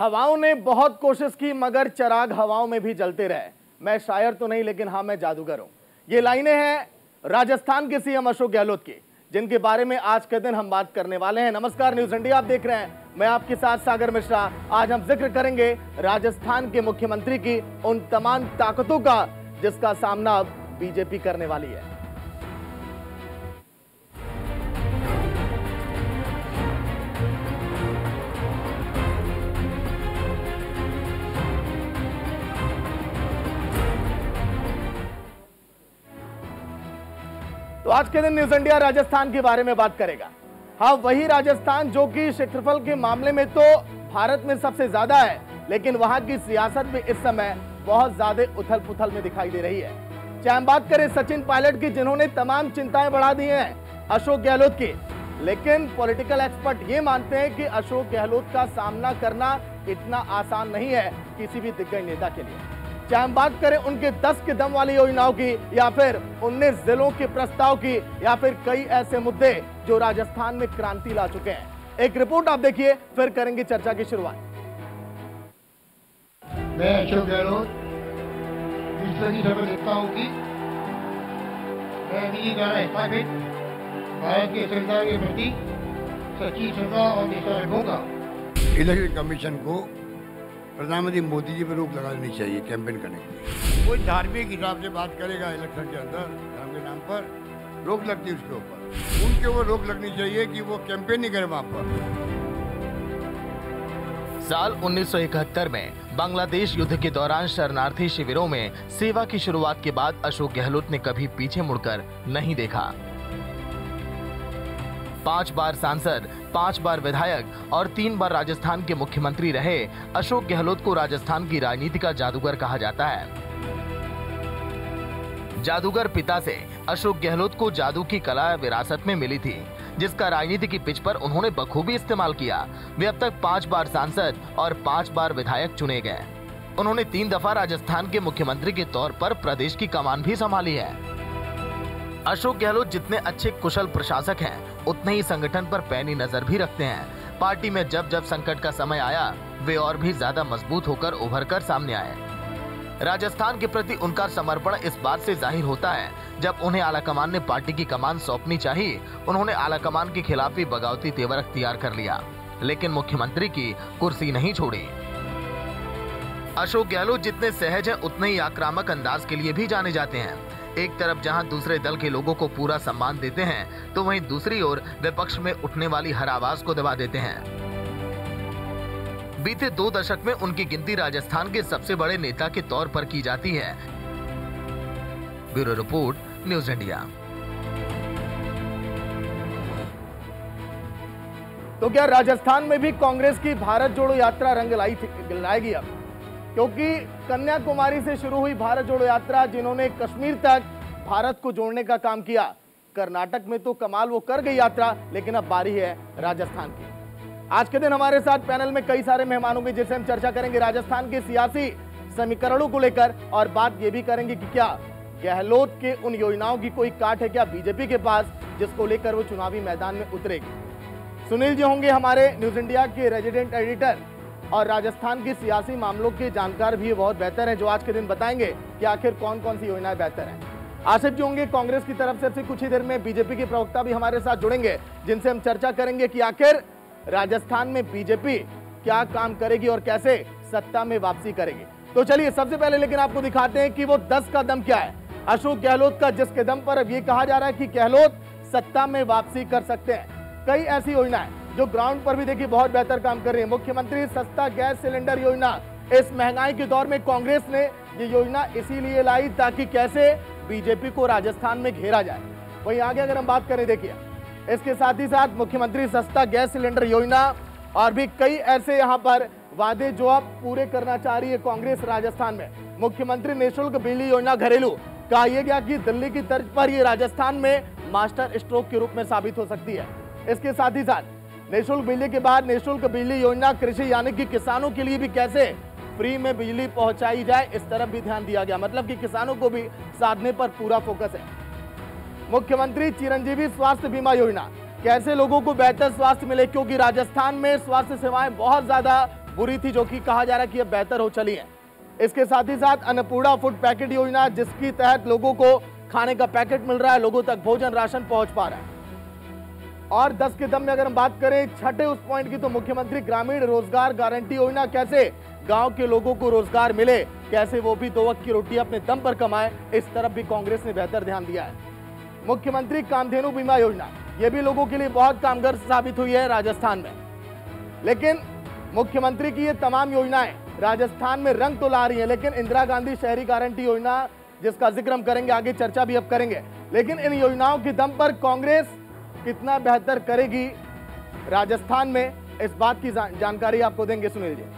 हवाओं ने बहुत कोशिश की मगर चिराग हवाओं में भी जलते रहे। मैं शायर तो नहीं लेकिन हाँ मैं जादूगर हूं। ये लाइनें हैं राजस्थान के सीएम अशोक गहलोत की, जिनके बारे में आज के दिन हम बात करने वाले हैं। नमस्कार, न्यूज इंडिया आप देख रहे हैं, मैं आपके साथ सागर मिश्रा। आज हम जिक्र करेंगे राजस्थान के मुख्यमंत्री की उन तमाम ताकतों का जिसका सामना अब बीजेपी करने वाली है। तो आज के दिन न्यूज इंडिया राजस्थान के बारे में बात करेगा। हाँ, वही राजस्थान जो कि क्षेत्रफल के मामले में तो भारत में सबसे ज्यादा है, लेकिन वहां की सियासत में इस समय बहुत ज्यादा उथल पुथल में दिखाई दे रही है। चाहे हम बात करें सचिन पायलट की, जिन्होंने तमाम चिंताएं बढ़ा दी हैं अशोक गहलोत की, लेकिन पॉलिटिकल एक्सपर्ट ये मानते हैं कि अशोक गहलोत का सामना करना इतना आसान नहीं है किसी भी दिग्गज नेता के लिए। चाहे हम बात करें उनके 10 के दम वाली योजनाओं की, या फिर 19 जिलों के प्रस्ताव की, या फिर कई ऐसे मुद्दे जो राजस्थान में क्रांति ला चुके हैं। एक रिपोर्ट आप देखिए, फिर करेंगे चर्चा की शुरुआत। मैं अशोक गहलोत ईश्वर की शपथ लेता हूँ कि मैं अपनी द्वारा स्थापित भारत के संविधान के प्रति सच्ची श्रद्धा और निष्ठा रखूंगा। इलेक्शन कमीशन को प्रधानमंत्री मोदी जी पर रोक लगा देनी चाहिए कैंपेन करने के लिए। कोई धार्मिक हिसाब से बात करेगा इलेक्शन के अंदर, धर्म के नाम पर रोक लगती है उसके ऊपर, उनके ऊपर रोक लगनी चाहिए कि वो कैंपेन नहीं करे वहां पर। साल 1971 में बांग्लादेश युद्ध के दौरान शरणार्थी शिविरों में सेवा की शुरुआत के बाद अशोक गहलोत ने कभी पीछे मुड़कर नहीं देखा। 5 बार सांसद, 5 बार विधायक और 3 बार राजस्थान के मुख्यमंत्री रहे अशोक गहलोत को राजस्थान की राजनीति का जादूगर कहा जाता है। जादूगर पिता से अशोक गहलोत को जादू की कला विरासत में मिली थी, जिसका राजनीति की पिच पर उन्होंने बखूबी इस्तेमाल किया। वे अब तक 5 बार सांसद और 5 बार विधायक चुने गए। उन्होंने 3 दफा राजस्थान के मुख्यमंत्री के तौर पर प्रदेश की कमान भी संभाली है। अशोक गहलोत जितने अच्छे कुशल प्रशासक हैं, उतने ही संगठन पर पैनी नजर भी रखते हैं। पार्टी में जब जब संकट का समय आया, वे और भी ज्यादा मजबूत होकर उभर कर सामने आए। राजस्थान के प्रति उनका समर्पण इस बात से जाहिर होता है, जब उन्हें आलाकमान ने पार्टी की कमान सौंपनी चाहिए, उन्होंने आलाकमान के खिलाफ ही बगावती तेवर अख्तियार कर लिया, लेकिन मुख्यमंत्री की कुर्सी नहीं छोड़ी। अशोक गहलोत जितने सहज हैं, उतने ही आक्रामक अंदाज के लिए भी जाने जाते हैं। एक तरफ जहां दूसरे दल के लोगों को पूरा सम्मान देते हैं, तो वहीं दूसरी ओर विपक्ष में उठने वाली हर आवाज को दबा देते हैं। बीते 2 दशक में उनकी गिनती राजस्थान के सबसे बड़े नेता के तौर पर की जाती है। Bureau report, news India. तो क्या राजस्थान में भी कांग्रेस की भारत जोड़ो यात्रा रंग लाएगी अब? क्योंकि कन्याकुमारी से शुरू हुई भारत जोड़ो यात्रा, जिन्होंने कश्मीर तक भारत को जोड़ने का काम किया, कर्नाटक में तो कमाल वो कर गई यात्रा, लेकिन अब बारी है राजस्थान की। आज के दिन हमारे साथ पैनल में कई सारे मेहमान होंगे, जिनसे हम चर्चा करेंगे राजस्थान के सियासी समीकरणों को लेकर, और बात ये भी करेंगे कि क्या गहलोत के उन योजनाओं की कोई काट है क्या बीजेपी के पास, जिसको लेकर वो चुनावी मैदान में उतरेगी। सुनील जी होंगे हमारे न्यूज इंडिया के रेजिडेंट एडिटर और राजस्थान के सियासी मामलों के जानकार भी बहुत बेहतर हैं, जो आज के दिन बताएंगे कि आखिर कौन कौन सी योजनाएं बेहतर हैं। आसिफ जी होंगे कांग्रेस की तरफ से कुछ ही देर में बीजेपी के प्रवक्ता भी हमारे साथ जुड़ेंगे, जिनसे हम चर्चा करेंगे कि आखिर राजस्थान में बीजेपी क्या काम करेगी और कैसे सत्ता में वापसी करेगी। तो चलिए सबसे पहले लेकिन आपको दिखाते हैं कि वो 10 का दम क्या है अशोक गहलोत का, जिसके दम पर अब ये कहा जा रहा है कि गहलोत सत्ता में वापसी कर सकते हैं। कई ऐसी योजनाएं जो ग्राउंड पर भी देखिए बहुत बेहतर काम कर रही है। मुख्यमंत्री सस्ता गैस सिलेंडर योजना, इस महंगाई के दौर में कांग्रेस ने ये योजना इसीलिए लाई ताकि कैसे बीजेपी को राजस्थान में घेरा जाए। वहीं आगे अगर हम बात करें, देखिए इसके साथ ही साथ मुख्यमंत्री सस्ता गैस सिलेंडर योजना और भी कई ऐसे यहाँ पर वादे जो अब पूरे करना चाह रही है कांग्रेस राजस्थान में। मुख्यमंत्री निःशुल्क बिजली योजना घरेलू, कहा यह गया कि दिल्ली की तर्ज पर ये राजस्थान में मास्टर स्ट्रोक के रूप में साबित हो सकती है। इसके साथ ही साथ निःशुल्क बिजली के बाद निःशुल्क बिजली योजना कृषि यानी कि किसानों के लिए भी कैसे फ्री में बिजली पहुंचाई जाए, इस तरफ भी ध्यान दिया गया। मतलब कि किसानों को भी साधने पर पूरा फोकस है। मुख्यमंत्री चिरंजीवी स्वास्थ्य बीमा योजना, कैसे लोगों को बेहतर स्वास्थ्य मिले, क्योंकि राजस्थान में स्वास्थ्य सेवाएं बहुत ज्यादा बुरी थी, जो कि कहा जा रहा है कि अब बेहतर हो चली है। इसके साथ ही साथ अन्नपूर्णा फूड पैकेट योजना, जिसके तहत लोगों को खाने का पैकेट मिल रहा है, लोगों तक भोजन राशन पहुंच पा रहा है। और 10 के दम में अगर हम बात करें छठे उस पॉइंट की, तो मुख्यमंत्री ग्रामीण रोजगार गारंटी योजना, कैसे गांव के लोगों को रोजगार मिले, कैसे वो भी 2 वक्त की रोटी अपने दम पर कमाए, इस तरफ भी कांग्रेस ने बेहतर ध्यान दिया है। मुख्यमंत्री कामधेनु बीमा योजना, ये भी लोगों के लिए बहुत कारगर साबित हुई है राजस्थान में। लेकिन मुख्यमंत्री की ये तमाम योजनाएं राजस्थान में रंग तो ला रही है, लेकिन इंदिरा गांधी शहरी गारंटी योजना, जिसका जिक्र हम करेंगे आगे, चर्चा भी अब करेंगे, लेकिन इन योजनाओं के दम पर कांग्रेस कितना बेहतर करेगी राजस्थान में, इस बात की जानकारी आपको देंगे सुनील जी।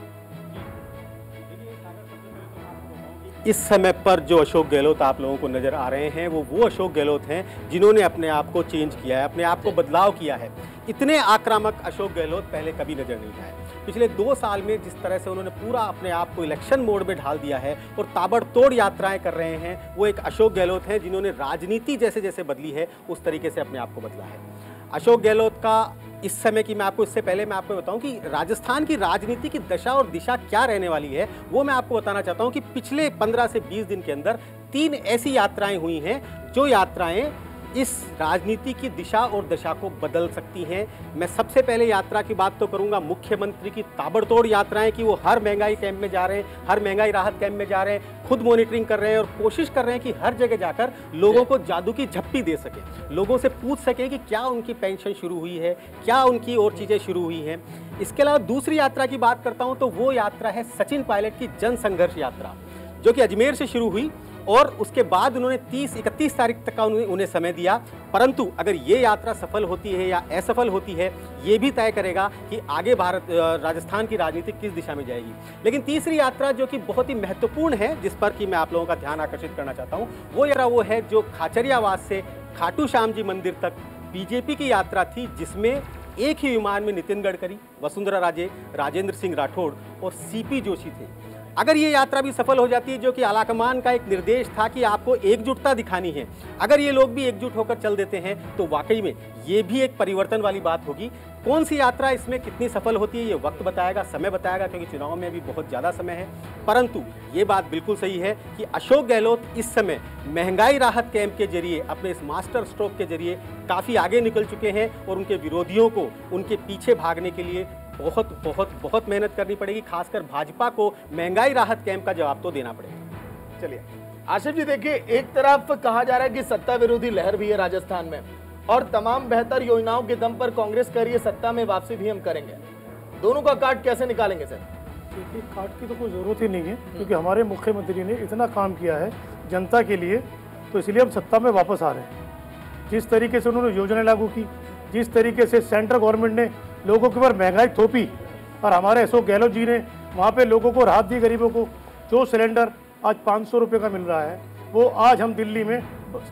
इस समय पर जो अशोक गहलोत आप लोगों को नजर आ रहे हैं, वो अशोक गहलोत हैं जिन्होंने अपने आप को चेंज किया है, अपने आप को बदलाव किया है। इतने आक्रामक अशोक गहलोत पहले कभी नजर नहीं आए। पिछले 2 साल में जिस तरह से उन्होंने पूरा अपने आप को इलेक्शन मोड में ढाल दिया है और ताबड़तोड़ यात्राएं कर रहे हैं, वो एक अशोक गहलोत हैं जिन्होंने राजनीति जैसे जैसे बदली है उस तरीके से अपने आप को बदला है। अशोक गहलोत का इस समय की, मैं आपको इससे पहले मैं आपको बताऊं कि राजस्थान की राजनीति की दशा और दिशा क्या रहने वाली है, वो मैं आपको बताना चाहता हूं कि पिछले 15 से 20 दिन के अंदर 3 ऐसी यात्राएं हुई हैं जो यात्राएं इस राजनीति की दिशा और दशा को बदल सकती हैं। मैं सबसे पहले यात्रा की बात तो करूंगा मुख्यमंत्री की ताबड़तोड़ यात्राएं कि वो हर महंगाई कैंप में जा रहे हैं, हर महंगाई राहत कैंप में जा रहे हैं, खुद मॉनिटरिंग कर रहे हैं और कोशिश कर रहे हैं कि हर जगह जाकर लोगों को जादू की झप्पी दे सके, लोगों से पूछ सके कि क्या उनकी पेंशन शुरू हुई है, क्या उनकी और चीज़ें शुरू हुई हैं। इसके अलावा दूसरी यात्रा की बात करता हूँ तो वो यात्रा है सचिन पायलट की जन संघर्ष यात्रा, जो कि अजमेर से शुरू हुई और उसके बाद उन्होंने 31 तारीख तक का उन्हें समय दिया। परंतु अगर ये यात्रा सफल होती है या असफल होती है, ये भी तय करेगा कि आगे राजस्थान की राजनीति किस दिशा में जाएगी। लेकिन तीसरी यात्रा जो कि बहुत ही महत्वपूर्ण है, जिस पर कि मैं आप लोगों का ध्यान आकर्षित करना चाहता हूँ, वो यात्रा वो है जो खाचरियावास से खाटू श्याम जी मंदिर तक बीजेपी की यात्रा थी, जिसमें एक ही विमान में नितिन गडकरी, वसुंधरा राजे, राजेंद्र सिंह राठौड़ और सीपी जोशी थे। अगर ये यात्रा भी सफल हो जाती है, जो कि आलाकमान का एक निर्देश था कि आपको एकजुटता दिखानी है, अगर ये लोग भी एकजुट होकर चल देते हैं तो वाकई में ये भी एक परिवर्तन वाली बात होगी। कौन सी यात्रा इसमें कितनी सफल होती है ये वक्त बताएगा, समय बताएगा, क्योंकि चुनाव में भी बहुत ज़्यादा समय है। परंतु ये बात बिल्कुल सही है कि अशोक गहलोत इस समय महंगाई राहत कैंप के जरिए, अपने इस मास्टर स्ट्रोक के जरिए काफ़ी आगे निकल चुके हैं और उनके विरोधियों को उनके पीछे भागने के लिए बहुत बहुत बहुत मेहनत करनी पड़ेगी। खासकर भाजपा को महंगाई राहत कैंप का जवाब तो देना पड़ेगा। चलिए आशिफ जी, देखिए एक तरफ कहा जा रहा है कि सत्ता विरोधी लहर भी है राजस्थान में और तमाम बेहतर योजनाओं के दम पर कांग्रेस कह रही है सत्ता में वापसी भी हम करेंगे, दोनों का काट कैसे निकालेंगे सर? क्योंकि काट की तो कोई ज़रूरत ही नहीं है, क्योंकि हमारे मुख्यमंत्री ने इतना काम किया है जनता के लिए, तो इसलिए हम सत्ता में वापस आ रहे हैं। जिस तरीके से उन्होंने योजनाएं लागू की, जिस तरीके से सेंट्रल गवर्नमेंट ने लोगों के ऊपर महंगाई थोपी और हमारे अशोक गहलोत जी ने वहाँ पे लोगों को राहत दी, गरीबों को। जो सिलेंडर आज 500 रुपये का मिल रहा है, वो आज हम दिल्ली में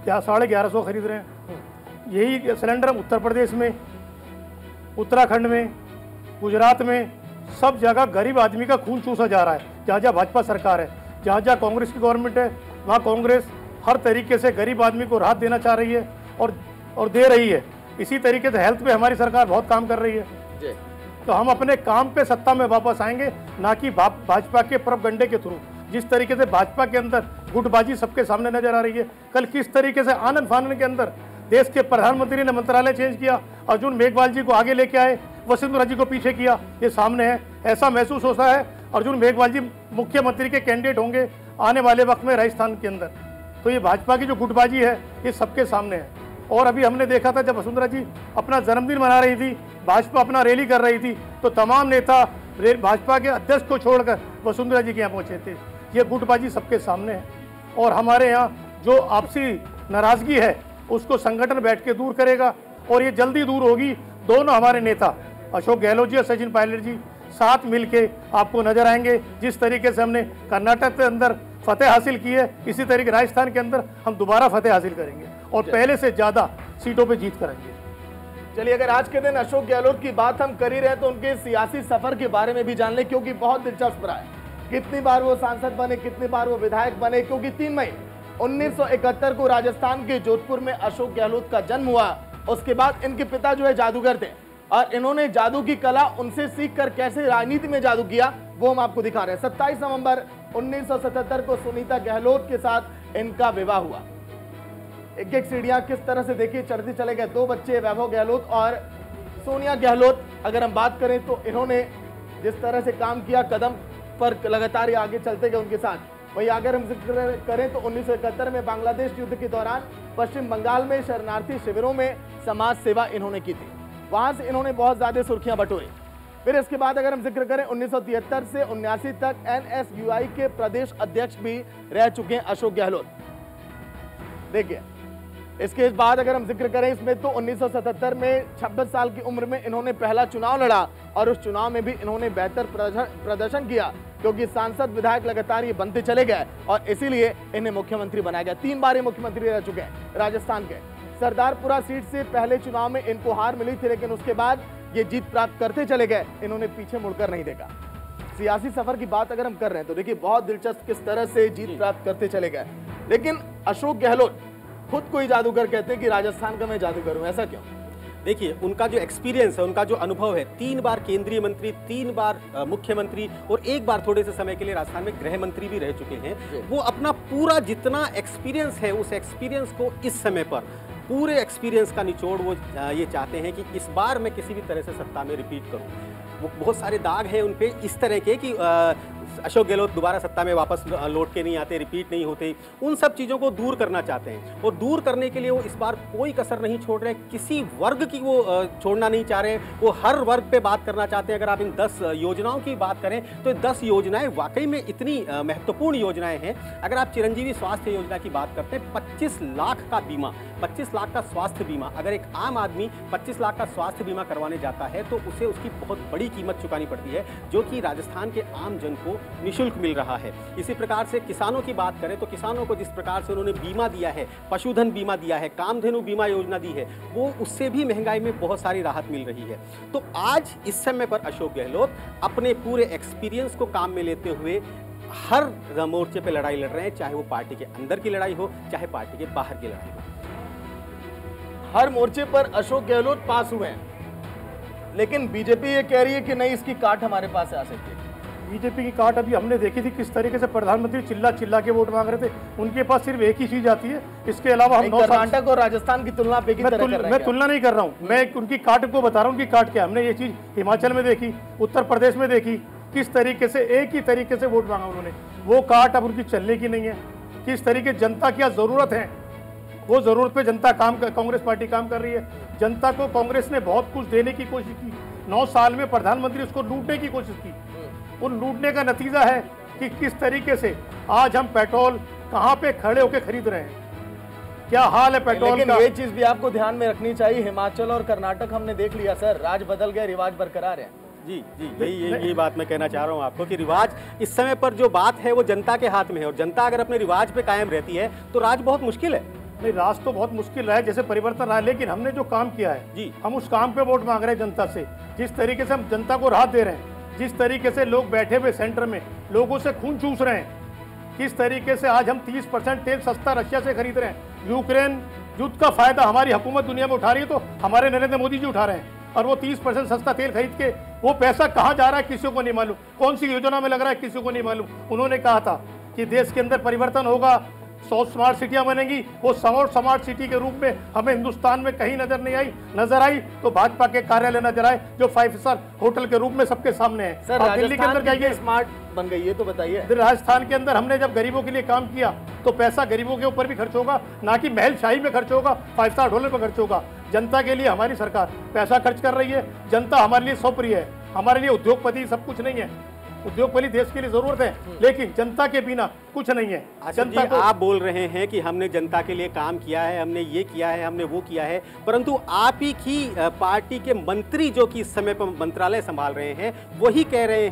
1150 खरीद रहे हैं। यही सिलेंडर हम उत्तर प्रदेश में, उत्तराखंड में, गुजरात में, सब जगह गरीब आदमी का खून चूसा जा रहा है। जहाँ जहाँ भाजपा सरकार है, जहाँ जहाँ कांग्रेस की गवर्नमेंट है, वहाँ कांग्रेस हर तरीके से गरीब आदमी को राहत देना चाह रही है और दे रही है। इसी तरीके से हेल्थ पे हमारी सरकार बहुत काम कर रही है। तो हम अपने काम पे सत्ता में वापस आएंगे, ना कि भाजपा के प्रोपगंडे के थ्रू। जिस तरीके से भाजपा के अंदर गुटबाजी सबके सामने नजर आ रही है, कल किस तरीके से आनंद फानन के अंदर देश के प्रधानमंत्री ने मंत्रालय चेंज किया, अर्जुन मेघवाल जी को आगे लेके आए, वसुंधरा जी को पीछे किया, ये सामने है। ऐसा महसूस होता है अर्जुन मेघवाल जी मुख्यमंत्री के कैंडिडेट होंगे आने वाले वक्त में राजस्थान के अंदर। तो ये भाजपा की जो गुटबाजी है ये सबके सामने है। और अभी हमने देखा था जब वसुंधरा जी अपना जन्मदिन मना रही थी, भाजपा अपना रैली कर रही थी, तो तमाम नेता भाजपा के अध्यक्ष को छोड़कर वसुंधरा जी के यहाँ पहुँचे थे। ये गुटबाजी सबके सामने है और हमारे यहाँ जो आपसी नाराजगी है उसको संगठन बैठ के दूर करेगा और ये जल्दी दूर होगी। दोनों हमारे नेता अशोक गहलोत जी और सचिन पायलट जी साथ मिलके आपको नजर आएंगे। जिस तरीके से हमने कर्नाटक के अंदर फतेह हासिल की है, इसी तरीके राजस्थान के अंदर हम दोबारा फतेह हासिल करेंगे और पहले से ज़्यादा सीटों पे जीत करेंगे। चलिए, अगर आज के दिन अशोक गहलोत की बात हम कर ही रहे तो उनके सियासी सफर के बारे में भी जान लें, क्योंकि बहुत दिलचस्प रहा है। कितनी बार वो सांसद बने, कितनी बार वो विधायक बने, क्योंकि 3 मई 1971 को राजस्थान के जोधपुर में अशोक गहलोत का जन्म हुआ। उसके बाद इनके पिता जो है जादूगर थे, और इन्होंने जादू की कला उनसे सीखकर कैसे राजनीति में जादू किया वो हम आपको दिखा रहे हैं। 27 नवंबर 1977 को सुनीता गहलोत के साथ इनका विवाह हुआ। एक एक सीढ़ियां किस तरह से देखिए चढ़ते चले गए। 2 बच्चे वैभव गहलोत और सोनिया गहलोत। अगर हम बात करें तो इन्होंने जिस तरह से काम किया, कदम पर लगातार ये आगे चलते गए उनके साथ। वही अगर हम जिक्र करें तो 1971 में बांग्लादेश युद्ध के दौरान पश्चिम बंगाल में शरणार्थी शिविरों में समाज सेवा इन्होंने की थी। वहां से इन्होंने बहुत ज्यादा सुर्खियां बटोरी। फिर इसके बाद अगर हम जिक्र करें 1973 से 79 तक NSUI के प्रदेश अध्यक्ष भी रह चुके हैं अशोक गहलोत। देखिए इसके बाद अगर हम जिक्र करें इसमें तो 1977 में 26 साल की उम्र में इन्होंने पहला चुनाव लड़ा और उस चुनाव में भी इन्होंने बेहतर प्रदर्शन किया, क्योंकि सांसद विधायक लगातार ये बनते चले गए और इसीलिए इन्हें मुख्यमंत्री बनाया गया। 3 बार ये मुख्यमंत्री रह चुके हैं राजस्थान के। सरदारपुरा सीट से पहले चुनाव में इनको हार मिली थी, लेकिन उसके बाद ये जीत प्राप्त करते चले गए। इन्होंने पीछे मुड़कर नहीं देखा। सियासी सफर की बात अगर हम कर रहे हैं तो देखिए बहुत दिलचस्प किस तरह से जीत प्राप्त करते चले गए। लेकिन अशोक गहलोत खुद को ही जादूगर कहते हैं कि राजस्थान का मैं जादूगर हूं, ऐसा क्यों? देखिए उनका जो एक्सपीरियंस है, उनका जो अनुभव है, 3 बार केंद्रीय मंत्री, 3 बार मुख्यमंत्री और 1 बार थोड़े से समय के लिए राजस्थान में गृह मंत्री भी रह चुके हैं। वो अपना पूरा जितना एक्सपीरियंस है उस एक्सपीरियंस को इस समय पर पूरे एक्सपीरियंस का निचोड़ वो ये चाहते हैं कि इस बार मैं किसी भी तरह से सत्ता में रिपीट करूं। वो बहुत सारे दाग हैं उन पे इस तरह के कि अशोक गहलोत दोबारा सत्ता में वापस लौट के नहीं आते, रिपीट नहीं होते। उन सब चीज़ों को दूर करना चाहते हैं और दूर करने के लिए वो इस बार कोई कसर नहीं छोड़ रहे। किसी वर्ग की वो छोड़ना नहीं चाह रहे, वो हर वर्ग पे बात करना चाहते हैं। अगर आप इन 10 योजनाओं की बात करें तो 10 योजनाएं वाकई में इतनी महत्वपूर्ण योजनाएं हैं। अगर आप चिरंजीवी स्वास्थ्य योजना की बात करते हैं, 25 लाख का बीमा, 25 लाख का स्वास्थ्य बीमा, अगर एक आम आदमी 25 लाख का स्वास्थ्य बीमा करवाने जाता है तो उसे उसकी बहुत बड़ी कीमत चुकानी पड़ती है, जो कि राजस्थान के आम जन को निःशुल्क मिल रहा है। इसी प्रकार से किसानों की बात करें तो किसानों को जिस प्रकार से उन्होंने बीमा दिया है, पशुधन बीमा दिया है, कामधेनु बीमा योजना दी है, वो उससे भी महंगाई में बहुत सारी राहत मिल रही है। तो आज इस समय पर अशोक गहलोत अपने पूरे एक्सपीरियंस को काम में लेते हुए हर मोर्चे पे लड़ाई लड़ रहे हैं, चाहे वो पार्टी के अंदर की लड़ाई हो, चाहे पार्टी के बाहर की लड़ाई हो। हर मोर्चे पर अशोक गहलोत पास हुए हैं, लेकिन बीजेपी ये कह रही है कि नहीं, इसकी काट हमारे पास आ सकती है। बीजेपी की काट अभी हमने देखी थी किस तरीके से प्रधानमंत्री चिल्ला चिल्ला के वोट मांग रहे थे। उनके पास सिर्फ एक ही चीज आती है, इसके अलावा हम कर्नाटक और राजस्थान की तुलना पे मैं तुलना नहीं कर रहा हूँ, मैं उनकी काट को बता रहा हूँ। उनकी काट क्या, हमने ये चीज हिमाचल में देखी, उत्तर प्रदेश में देखी, किस तरीके से एक ही तरीके से वोट मांगा उन्होंने। वो काट अब उनकी चलने की नहीं है। किस तरीके जनता की जरूरत है, वो जरूरत पे जनता कांग्रेस पार्टी काम कर रही है। जनता को कांग्रेस ने बहुत कुछ देने की कोशिश की, 9 साल में प्रधानमंत्री उसको लूटने की कोशिश की। उन लूटने का नतीजा है कि किस तरीके से आज हम पेट्रोल कहां पे खड़े होकर खरीद रहे हैं, क्या हाल है पेट्रोल का। ये चीज भी आपको ध्यान में रखनी चाहिए, हिमाचल और कर्नाटक हमने देख लिया सर, राज बदल गया, रिवाज बरकरार है। जी जी, यही बात मैं कहना चाह रहा हूँ आपको कि रिवाज इस समय पर जो बात है वो जनता के हाथ में है, और जनता अगर अपने रिवाज पे कायम रहती है तो राज बहुत मुश्किल है। नहीं, राज तो बहुत मुश्किल रहा है, जैसे परिवर्तन रहा है, लेकिन हमने जो काम किया है जी, हम उस काम पे वोट मांग रहे हैं जनता से। जिस तरीके से हम जनता को राहत दे रहे हैं, जिस तरीके से लोग बैठे हुए सेंटर में लोगों से खून चूस रहे हैं, किस तरीके से आज हम 30% तेल सस्ता रशिया से खरीद रहे हैं। यूक्रेन युद्ध का फायदा हमारी हुकूमत दुनिया में उठा रही है, तो हमारे नरेंद्र मोदी जी उठा रहे हैं, और वो 30% सस्ता तेल खरीद के वो पैसा कहाँ जा रहा है किसी को नहीं मालूम, कौन सी योजना में लग रहा है किसी को नहीं मालूम। उन्होंने कहा था कि देश के अंदर परिवर्तन होगा, 100 स्मार्ट सिटियां बनेंगी, वो 100 स्मार्ट सिटी के रूप में हमें हिंदुस्तान में कहीं नजर आई तो भाजपा के कार्यालय नजर आए, जो 5 स्टार होटल के रूप में सबके सामने है। सर दिल्ली के अंदर क्या स्मार्ट बन गई, ये तो बताइए। राजस्थान के अंदर हमने जब गरीबों के लिए काम किया तो पैसा गरीबों के ऊपर भी खर्च होगा, ना कि महल शाही में खर्च होगा, 5 स्टार होटल पर खर्च होगा। जनता के लिए हमारी सरकार पैसा खर्च कर रही है, जनता हमारे लिए स्वप्रिय है, हमारे लिए उद्योगपति सब कुछ नहीं है। उद्योगपति देश के लिए जरूरत है, लेकिन जनता के बिना कुछ नहीं है। जनता को आप बोल रहे हैं कि हमने जनता के लिए काम किया है, हमने ये किया है, हमने वो किया है, परंतु आप ही की पार्टी के मंत्री जो कि इस समय पर मंत्रालय संभाल रहे हैं वही कह रहे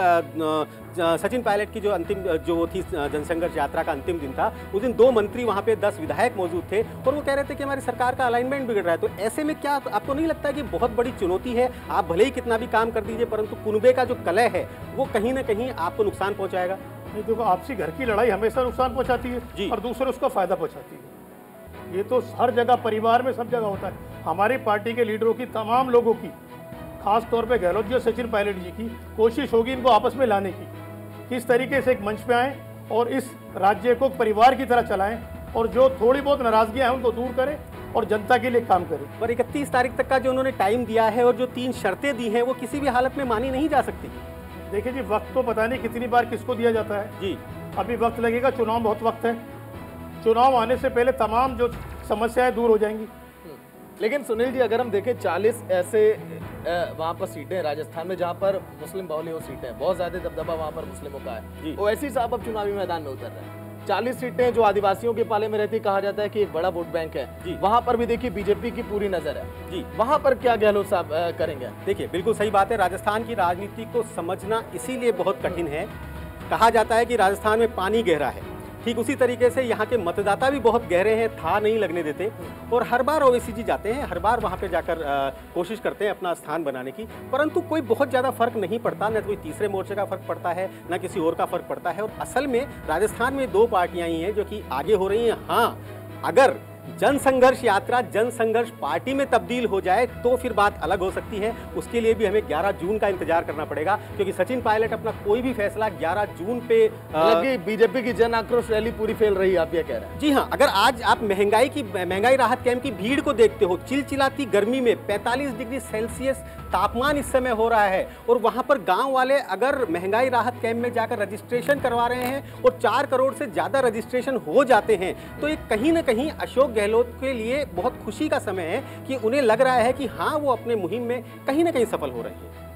हैं। सचिन पायलट की जो अंतिम जो थी जनसंघर्ष यात्रा का अंतिम दिन था, उस दिन 2 मंत्री वहां पे 10 विधायक मौजूद थे और वो कह रहे थे कि हमारी सरकार का अलाइनमेंट बिगड़ रहा है। तो ऐसे में क्या आपको नहीं लगता है कि बहुत बड़ी चुनौती है? आप भले ही कितना भी काम कर दीजिए, परंतु कुनबे का जो कलह है वो कहीं ना कहीं आपको नुकसान पहुंचाएगा। नहीं, देखो आपसी घर की लड़ाई हमेशा नुकसान पहुंचाती है और दूसरे उसको फायदा पहुंचाती है। ये तो हर जगह परिवार में सब जगह होता है। हमारी पार्टी के लीडरों की, तमाम लोगों की खास तौर पे गहलोत जी और सचिन पायलट जी की कोशिश होगी इनको आपस में लाने की, किस तरीके से एक मंच पे आएँ और इस राज्य को परिवार की तरह चलाएं और जो थोड़ी बहुत नाराजगियां हैं उनको दूर करें और जनता के लिए काम करें। पर 31 तारीख तक का जो उन्होंने टाइम दिया है और जो 3 शर्तें दी हैं वो किसी भी हालत में मानी नहीं जा सकती। देखिए जी, वक्त तो पता नहीं कितनी बार किसको दिया जाता है जी, अभी वक्त लगेगा, चुनाव बहुत वक्त है, चुनाव आने से पहले तमाम जो समस्याएं दूर हो जाएंगी। लेकिन सुनील जी, अगर हम देखें 40 ऐसे वहाँ पर सीटें हैं राजस्थान में जहाँ पर मुस्लिम बहुल्य सीटें हैं, बहुत ज्यादा दबदबा वहाँ पर मुस्लिमों का है, वो ऐसी साहब अब चुनावी मैदान में उतर रहे हैं। 40 सीटें जो आदिवासियों के पाले में रहती, कहा जाता है कि एक बड़ा वोट बैंक है, वहाँ पर भी देखिए बीजेपी की पूरी नजर है जी, वहाँ पर क्या गहलोत साहब करेंगे? देखिए बिल्कुल सही बात है, राजस्थान की राजनीति को समझना इसीलिए बहुत कठिन है। कहा जाता है कि राजस्थान में पानी गहरा है, ठीक उसी तरीके से यहाँ के मतदाता भी बहुत गहरे हैं, था नहीं लगने देते और हर बार ओवैसी जी जाते हैं, हर बार वहाँ पे जाकर कोशिश करते हैं अपना स्थान बनाने की, परंतु कोई बहुत ज़्यादा फर्क नहीं पड़ता, न कोई तीसरे मोर्चे का फर्क पड़ता है न किसी और का फर्क पड़ता है। और असल में राजस्थान में 2 पार्टियां ही हैं जो कि आगे हो रही हैं। हाँ, अगर जनसंघर्ष यात्रा जनसंघर्ष पार्टी में तब्दील हो जाए तो फिर बात अलग हो सकती है, उसके लिए भी हमें 11 जून का इंतजार करना पड़ेगा, क्योंकि सचिन पायलट अपना कोई भी फैसला 11 जून पे बीजेपी की जन आक्रोश रैली पूरी फेल रही है, आप ये कह रहे हैं? जी हाँ, अगर आज आप महंगाई राहत कैंप की भीड़ को देखते हो, चिलचिलाती गर्मी में 45 डिग्री सेल्सियस तापमान इस समय हो रहा है और वहां पर गांव वाले अगर महंगाई राहत कैंप में जाकर रजिस्ट्रेशन करवा रहे हैं और 4 करोड़ से ज़्यादा रजिस्ट्रेशन हो जाते हैं, तो ये कहीं ना कहीं अशोक गहलोत के लिए बहुत खुशी का समय है कि उन्हें लग रहा है कि हाँ, वो अपने मुहिम में कहीं ना कहीं सफल हो रहे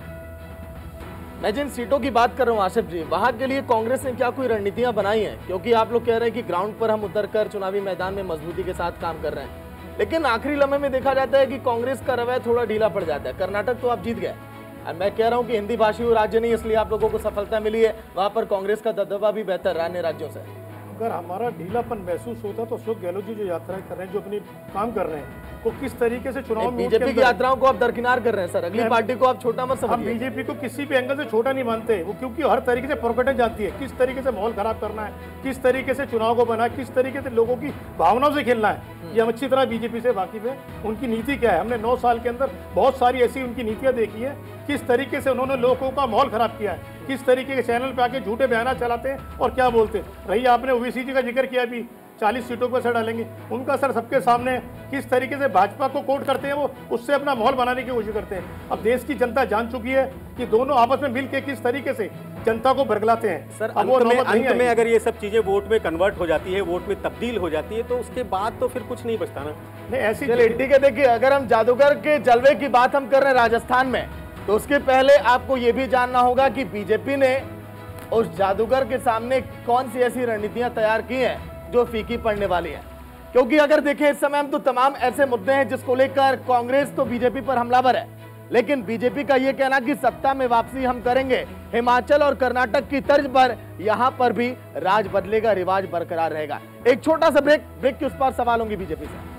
हैं। मैं जिन सीटों की बात कर रहा हूँ आसिफ जी, वहां के लिए कांग्रेस ने क्या कोई रणनीतियां बनाई हैं? क्योंकि आप लोग कह रहे हैं कि ग्राउंड पर हम उतरकर चुनावी मैदान में मजबूती के साथ काम कर रहे हैं, लेकिन आखिरी लम्हे में देखा जाता है कि कांग्रेस का रवैया थोड़ा ढीला पड़ जाता है। कर्नाटक तो आप जीत गए और मैं कह रहा हूं कि हिंदी भाषी राज्य नहीं, इसलिए आप लोगों को सफलता मिली है, वहां पर कांग्रेस का दबदबा भी बेहतर रहा अन्य राज्यों से। अगर हमारा ढीलापन महसूस होता तो अशोक गहलोत जी जो यात्राएं कर रहे हैं, जो अपनी काम कर रहे हैं, वो किस तरीके से चुनाव में बीजेपी की यात्राओं को आप दरकिनार कर रहे हैं सर, अगली पार्टी को आप छोटा मत समझिए। हम बीजेपी को किसी भी एंगल से छोटा नहीं मानते, वो क्योंकि हर तरीके से प्रकटन जानती है, किस तरीके से माहौल खराब करना है, किस तरीके से चुनाव को बना, किस तरीके से लोगों की भावनाओं से खेलना है, ये हम अच्छी तरह बीजेपी से वाकिफ है। उनकी नीति क्या है, हमने 9 साल के अंदर बहुत सारी ऐसी उनकी नीतियां देखी है, किस तरीके से उन्होंने लोगों का माहौल खराब किया है, किस तरीके के चैनल पे आके झूठे बयान चलाते हैं और क्या बोलते हैं। रही आपने ओवैसी जी का जिक्र किया, भी 40 सीटों पर असर डालेंगे, उनका असर सबके सामने, किस तरीके से भाजपा को कोट करते हैं, वो उससे अपना माहौल बनाने की कोशिश करते हैं। अब देश की जनता जान चुकी है कि दोनों आपस में मिलकर किस तरीके से जनता को बरगलाते हैं। सर अंत में अगर ये सब चीजें वोट में कन्वर्ट हो जाती है, वोट में तब्दील हो जाती है, तो उसके बाद तो फिर कुछ नहीं बचता ना। नहीं ऐसी ठीक है, देखिए अगर हम जादूगर के जलवे की बात हम कर रहे हैं राजस्थान में, तो उसके पहले आपको ये भी जानना होगा कि बीजेपी ने उस जादूगर के सामने कौन सी ऐसी रणनीतियां तैयार की हैं जो फीकी पड़ने वाली है। क्योंकि अगर देखें इस समय हम तो तमाम ऐसे मुद्दे हैं जिसको लेकर कांग्रेस तो बीजेपी पर हमलावर है, लेकिन बीजेपी का यह कहना कि सत्ता में वापसी हम करेंगे, हिमाचल और कर्नाटक की तर्ज पर यहां पर भी राज बदलेगा, रिवाज बरकरार रहेगा। एक छोटा सा ब्रेक के उस पार सवाल होंगे बीजेपी से।